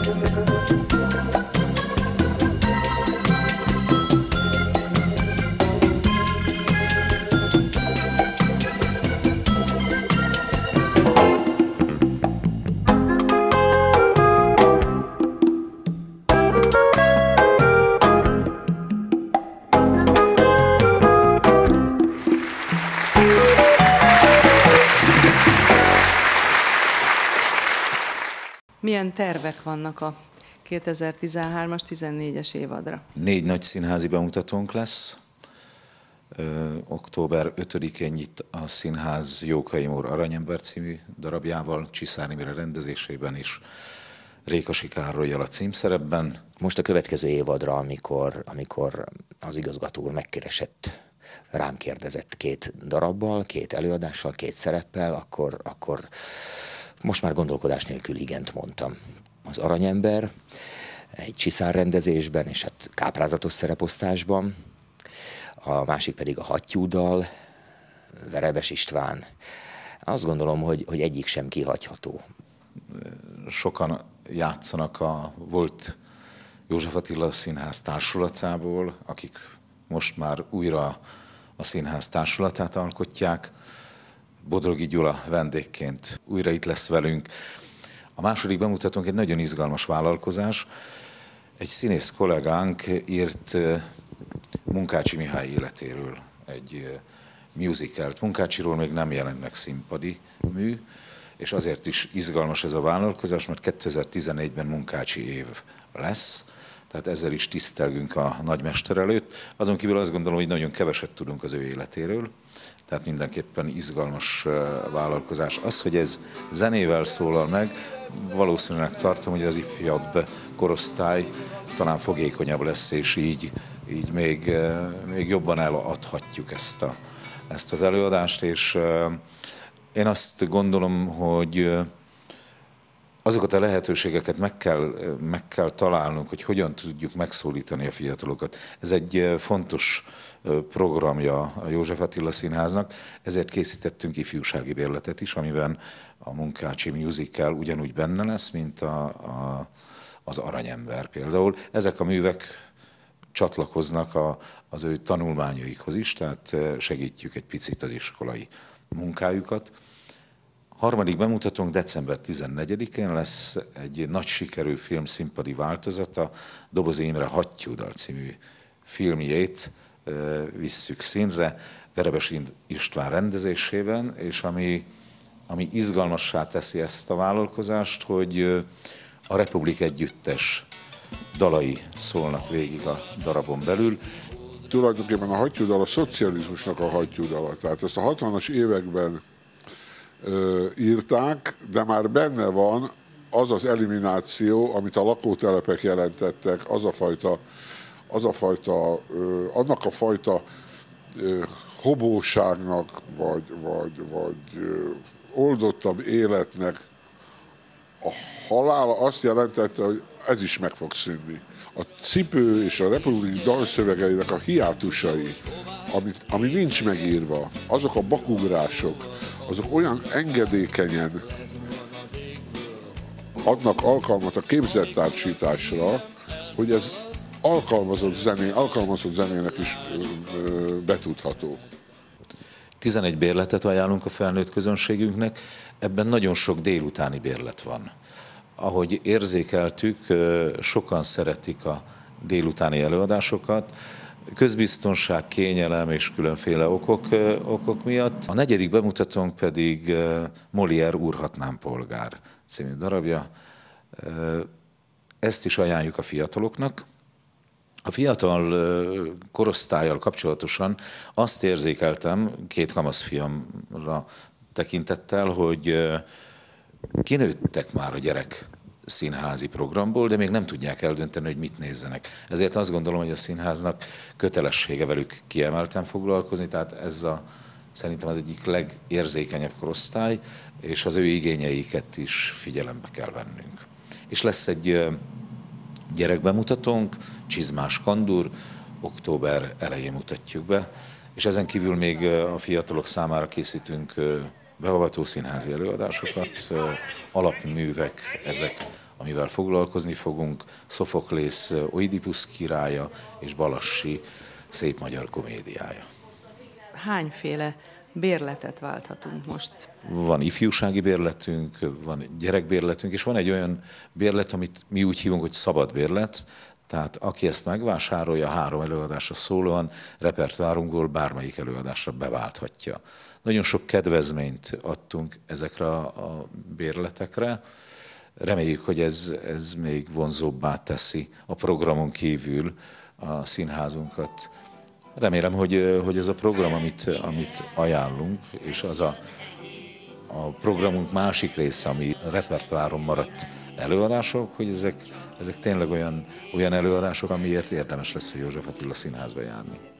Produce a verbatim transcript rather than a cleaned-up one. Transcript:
Milyen tervek vannak a kétezer-tizenhármas tizennégyes évadra? Négy nagy színházi bemutatónk lesz. Ö, október ötödikén nyit a színház Jókai Mór Aranyember című darabjával, Csiszár Imre rendezésében is, Rékasi Károllyal a címszerepben. Most a következő évadra, amikor, amikor az igazgató úr megkeresett, rám kérdezett két darabbal, két előadással, két szereppel, akkor, akkor most már gondolkodás nélkül igent mondtam. Az Aranyember egy Csiszár rendezésben, és hát káprázatos szereposztásban, a másik pedig a Hattyúdal, Verebes István. Azt gondolom, hogy, hogy egyik sem kihagyható. Sokan játszanak a volt József Attila Színház társulatából, akik most már újra a színház társulatát alkotják. Bodrogi Gyula vendégként újra itt lesz velünk. A második bemutatónk egy nagyon izgalmas vállalkozás. Egy színész kollégánk írt Munkácsy Mihály életéről egy musicalt. Munkácsiról még nem jelent meg színpadi mű, és azért is izgalmas ez a vállalkozás, mert kétezer-tizenegyben Munkácsy év lesz, tehát ezzel is tisztelgünk a nagymester előtt. Azon kívül azt gondolom, hogy nagyon keveset tudunk az ő életéről, tehát mindenképpen izgalmas vállalkozás. Az, hogy ez zenével szólal meg, valószínűleg tartom, hogy az ifjabb korosztály talán fogékonyabb lesz, és így, így még, még jobban eladhatjuk ezt, a, ezt az előadást, és én azt gondolom, hogy azokat a lehetőségeket meg kell, meg kell találnunk, hogy hogyan tudjuk megszólítani a fiatalokat. Ez egy fontos programja a József Attila Színháznak, ezért készítettünk ifjúsági bérletet is, amiben a Munkácsy musical ugyanúgy benne lesz, mint a, a, az Aranyember például. Ezek a művek csatlakoznak a, az ő tanulmányaikhoz is, tehát segítjük egy picit az iskolai munkájukat. Harmadik bemutatónk december tizennegyedikén lesz egy nagy sikerű film színpadi változata, Dobozi Imre Hattyúdal című filmjét visszük színre, Verebes István rendezésében, és ami, ami izgalmassá teszi ezt a vállalkozást, hogy a Republik Együttes dalai szólnak végig a darabon belül. Tulajdonképpen a Hattyúdal a szocializmusnak a hattyúdala, tehát ezt a hatvanas években ö, írták, de már benne van az az elimináció, amit a lakótelepek jelentettek, az a fajta, az a fajta ö, annak a fajta ö, hobóságnak, vagy, vagy, vagy ö, oldottabb életnek a halála azt jelentette, hogy ez is meg fog szűnni. A Cipő és a Republik dalszövegeinek a hiátusai, amit, ami nincs megírva, azok a bakugrások, azok olyan engedékenyen adnak alkalmat a képzettársításra, hogy ez alkalmazott, zené, alkalmazott zenének is betudható. tizenegy bérletet ajánlunk a felnőtt közönségünknek, ebben nagyon sok délutáni bérlet van. Ahogy érzékeltük, sokan szeretik a délutáni előadásokat, közbiztonság, kényelem és különféle okok, okok miatt. A negyedik bemutatónk pedig Molière Úrhatnám polgár című darabja. Ezt is ajánljuk a fiataloknak. A fiatal korosztállyal kapcsolatosan azt érzékeltem, két kamaszfiamra tekintettel, hogy kinőttek már a gyerek színházi programból, de még nem tudják eldönteni, hogy mit nézzenek. Ezért azt gondolom, hogy a színháznak kötelessége velük kiemelten foglalkozni, tehát ez a, szerintem az egyik legérzékenyebb korosztály, és az ő igényeiket is figyelembe kell vennünk. És lesz egy gyerekbemutatónk, Csizmás Kandúr, október elején mutatjuk be, és ezen kívül még a fiatalok számára készítünk beavató színházi előadásokat, alapművek ezek amivel foglalkozni fogunk, Szofoklész Oidipusz királya és Balassi szép magyar komédiája. Hányféle bérletet válthatunk most? Van ifjúsági bérletünk, van gyerekbérletünk, és van egy olyan bérlet, amit mi úgy hívunk, hogy szabad bérlet, tehát aki ezt megvásárolja három előadásra szólóan, repertoárunkból bármelyik előadásra beválthatja. Nagyon sok kedvezményt adtunk ezekre a bérletekre. Reméljük, hogy ez, ez még vonzóbbá teszi a programon kívül a színházunkat. Remélem, hogy, hogy ez a program, amit, amit ajánlunk, és az a, a programunk másik része, ami repertoáron maradt előadások, hogy ezek, ezek tényleg olyan, olyan előadások, amiért érdemes lesz a József Attila Színházba járni.